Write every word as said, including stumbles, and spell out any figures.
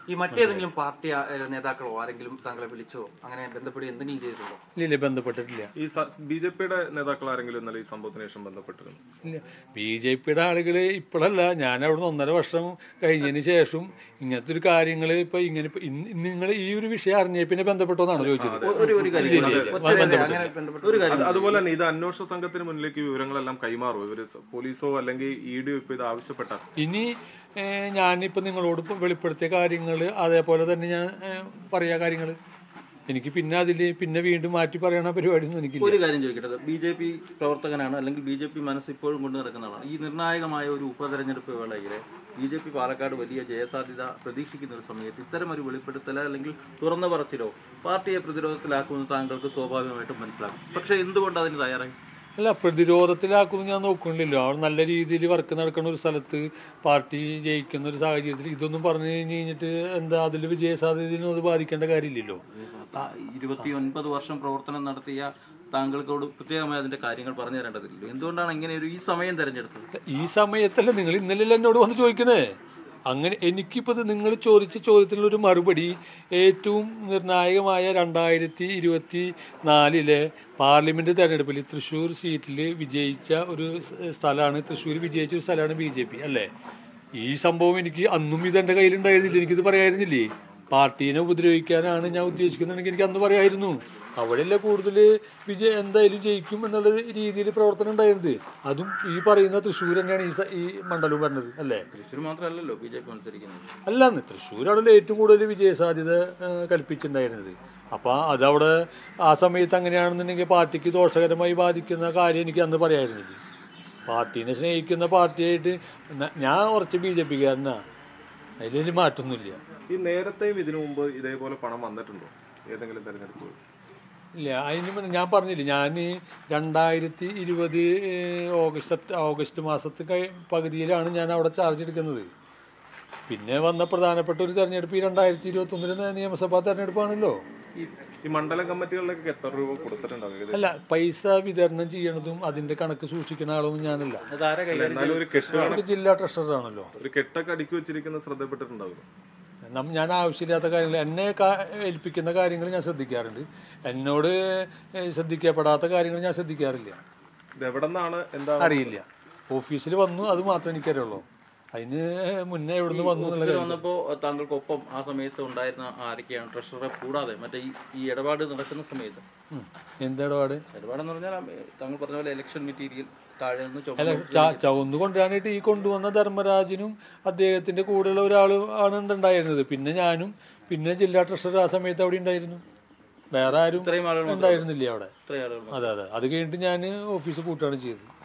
ഈ മറ്റേതെങ്കിലും പാർട്ടി നേതാക്കളോ ആരെങ്കിലും താങ്കളെ വിളിച്ചോ അങ്ങനെ ബന്ധപ്പെട്ട് എന്തെങ്കിലും ചെയ്തിട്ടുണ്ടോ? ഇല്ല, ബന്ധപ്പെട്ടിട്ടില്ല. ഈ ബി ജെ പിയുടെ നേതാക്കൾ ആരെങ്കിലും ഇന്നലെ ഈ സംഭവത്തിന് ശേഷം ബന്ധപ്പെട്ടിരുന്നു? ഇല്ല, ബി ജെ പിയുടെ ആളുകൾ ഇപ്പോഴല്ല, ഞാൻ അവിടെ നിന്ന് ഒന്നര വർഷം കഴിഞ്ഞതിന് ശേഷം ഇങ്ങനത്തെ ഒരു കാര്യങ്ങൾ ഇപ്പൊ ഇങ്ങനെ നിങ്ങൾ ഈ ഒരു വിഷയം അറിഞ്ഞ പിന്നെ ബന്ധപ്പെട്ടോന്നാണ് ചോദിച്ചത്. അതുപോലെ തന്നെ ഇത് അന്വേഷണ സംഘത്തിന് മുന്നിലേക്ക് വിവരങ്ങളെല്ലാം കൈമാറും ഇവര്, പോലീസോ അല്ലെങ്കിൽ ഇ ഡിയോ ഇപ്പൊ ഇത് ആവശ്യപ്പെട്ട? ഇനി ഞാനിപ്പോൾ നിങ്ങളോട് വെളിപ്പെടുത്തിയ കാര്യങ്ങൾ അതേപോലെ തന്നെ ഞാൻ പറയാ കാര്യങ്ങൾ. എനിക്ക് പിന്നെ അതിൽ പിന്നെ വീണ്ടും മാറ്റി പറയണ പരിപാടിയൊന്നും എനിക്കില്ല. ഒരു കാര്യം ചോദിക്കട്ടെ, ബി ജെ പി പ്രവർത്തകനാണ് അല്ലെങ്കിൽ ബി ജെ പി മനസ്സ് ഇപ്പോഴും കൊണ്ടു നടക്കുന്നതാണ്. ഈ നിർണായകമായ ഒരു ഉപതെരഞ്ഞെടുപ്പ് വേളയിൽ ബി ജെ പി പാലക്കാട് വലിയ ജയസാധ്യത പ്രതീക്ഷിക്കുന്ന ഒരു സമയത്ത് ഇത്തരം ഒരു വെളിപ്പെടുത്തലോ അല്ലെങ്കിൽ തുറന്നു പറച്ചിലോ പാർട്ടിയെ പ്രതിരോധത്തിലാക്കുമെന്ന് താങ്കൾക്ക് സ്വാഭാവികമായിട്ടും മനസ്സിലാക്കും. പക്ഷേ എന്തുകൊണ്ട് അതിന് തയ്യാറായി? അല്ല, പ്രതിരോധത്തിലാക്കുമെന്ന് ഞാൻ നോക്കണില്ലല്ലോ. അവിടെ നല്ല രീതിയിൽ വർക്ക് നടക്കുന്ന ഒരു സ്ഥലത്ത് പാർട്ടി ജയിക്കുന്ന ഒരു സാഹചര്യത്തിൽ ഇതൊന്നും പറഞ്ഞു കഴിഞ്ഞ് കഴിഞ്ഞിട്ട് എന്താ അതിൽ വിജയ സാധ്യതയൊന്നും അത് ബാധിക്കേണ്ട കാര്യമില്ലല്ലോ. ഇരുപത്തി ഒൻപത് വർഷം പ്രവർത്തനം നടത്തിയ താങ്കൾക്കോട് പ്രത്യേകമായി അതിന്റെ കാര്യങ്ങൾ പറഞ്ഞു തരേണ്ടതില്ലല്ലോ. എന്തുകൊണ്ടാണ് ഇങ്ങനെ ഒരു ഈ സമയം തിരഞ്ഞെടുത്തത്? ഈ സമയത്തല്ല, നിങ്ങൾ ഇന്നലെ എന്നോട് വന്ന് ചോദിക്കണേ. അങ്ങനെ എനിക്കിപ്പോൾ നിങ്ങൾ ചോദിച്ച ചോദ്യത്തിനുള്ളൊരു മറുപടി ഏറ്റവും നിർണായകമായ രണ്ടായിരത്തി ഇരുപത്തി നാലിലെ പാർലമെൻറ്റ് തെരഞ്ഞെടുപ്പിൽ തൃശ്ശൂർ സീറ്റിൽ വിജയിച്ച ഒരു സ്ഥലമാണ്, തൃശ്ശൂർ വിജയിച്ച ഒരു സ്ഥലമാണ് ബി ജെ പി അല്ലേ. ഈ സംഭവം എനിക്ക് അന്നും ഇതെൻ്റെ കയ്യിലുണ്ടായിരുന്നില്ല, എനിക്കിത് പറയായിരുന്നില്ലേ. പാർട്ടീനെ ഉപദ്രവിക്കാനാണ് ഞാൻ ഉദ്ദേശിക്കുന്നുണ്ടെങ്കിൽ എനിക്ക് അന്ന് പറയായിരുന്നു. അവിടെയല്ല കൂടുതൽ വിജയ എന്തായാലും ജയിക്കും എന്നുള്ള രീതിയിൽ പ്രവർത്തനം ഉണ്ടായിരുന്നത്. അതും ഈ പറയുന്ന തൃശ്ശൂർ തന്നെയാണ് ഈ ഈ മണ്ഡലവും പറഞ്ഞത് അല്ലേ. തൃശ്ശൂർ മാത്രമല്ലല്ലോ ബി ജെ പി മത്സരിക്കുന്നത്. അല്ലാന്ന് തൃശ്ശൂരാണല്ലോ ഏറ്റവും കൂടുതൽ വിജയ സാധ്യത കൽപ്പിച്ചിട്ടുണ്ടായിരുന്നത്. അപ്പം അതവിടെ ആ സമയത്ത് അങ്ങനെയാണെന്നുണ്ടെങ്കിൽ പാർട്ടിക്ക് ദോഷകരമായി ബാധിക്കുന്ന കാര്യം എനിക്ക് അന്ന് പറയായിരുന്നില്ല. പാർട്ടീനെ സ്നേഹിക്കുന്ന പാർട്ടിയായിട്ട് ഞാൻ കുറച്ച് ബി ജെ പിക്കാരനാ, അതിൽ മാറ്റമൊന്നുമില്ല. ഈ നേരത്തെയും ഇതിനു മുമ്പ് ഇതേപോലെ പണം വന്നിട്ടുണ്ടോ ഏതെങ്കിലും തെരഞ്ഞെടുപ്പ്? ഇല്ല, അതിന് ഞാൻ പറഞ്ഞില്ല, ഞാൻ രണ്ടായിരത്തി ഇരുപത് ഓഗസ്റ്റ് സെപ്റ്റ ഓഗസ്റ്റ് മാസത്തെ കഴി പകുതിയിലാണ് ഞാൻ അവിടെ ചാർജ് എടുക്കുന്നത്. പിന്നെ വന്ന പ്രധാനപ്പെട്ട ഒരു തെരഞ്ഞെടുപ്പ് ഈ രണ്ടായിരത്തി ഇരുപത്തി ഒന്നിലെ നിയമസഭാ തെരഞ്ഞെടുപ്പാണല്ലോ. ഈ മണ്ഡലം കമ്മിറ്റികളിലേക്ക് എത്ര രൂപ കൊടുത്തിട്ടുണ്ടാവും? അല്ല, പൈസ വിതരണം ചെയ്യണതും അതിന്റെ കണക്ക് സൂക്ഷിക്കുന്ന ആളൊന്നും ഞാനല്ല. ജില്ലാ ട്രഷററാണല്ലോ. ഒരു കെട്ടൊക്കെ അടുക്കി വെച്ചിരിക്കുന്ന ശ്രദ്ധപ്പെട്ടിട്ടുണ്ടാവും. ഞാൻ ആവശ്യമില്ലാത്ത കാര്യങ്ങൾ എന്നെ ഏൽപ്പിക്കുന്ന കാര്യങ്ങൾ ഞാൻ ശ്രദ്ധിക്കാറുണ്ട്, എന്നോട് ശ്രദ്ധിക്കപ്പെടാത്ത കാര്യങ്ങൾ ഞാൻ ശ്രദ്ധിക്കാറില്ല. അറിയില്ല, ഓഫീസിൽ വന്നു അത് മാത്രമേ എനിക്കറിയുള്ളൂ. അതിന് മുന്നേ എവിടുന്ന് വന്നു വന്നപ്പോ താങ്കൾക്കൊപ്പം ആ സമയത്ത് ഉണ്ടായിരുന്ന ആരൊക്കെയാണ് ട്രഷററെ കൂടാതെ മറ്റേ ഈ ഇടപാട് നടക്കുന്ന സമയത്ത്? എന്ത് ഇടപാട്? ഇടപാടെന്ന് പറഞ്ഞാൽ താങ്കൾ പറഞ്ഞ പോലെ ഇലക്ഷൻ മെറ്റീരിയൽ താഴെ നിന്ന് ചുവന്ന് കൊണ്ടുവരാനായിട്ട് ഈ കൊണ്ടുവന്ന ധർമ്മരാജനും അദ്ദേഹത്തിന്റെ കൂടെയുള്ള ഒരാൾ ആണ് ഉണ്ടായിരുന്നത്. പിന്നെ ഞാനും പിന്നെ ജില്ലാ ട്രഷറർ ആ സമയത്ത് അവിടെ ഉണ്ടായിരുന്നു. വേറെ ആരും ഉണ്ടായിരുന്നില്ല അവിടെ. അതെ അതെ അത് കഴിഞ്ഞിട്ട് ഞാൻ ഓഫീസ് പൂട്ടുകയാണ് ചെയ്തത്.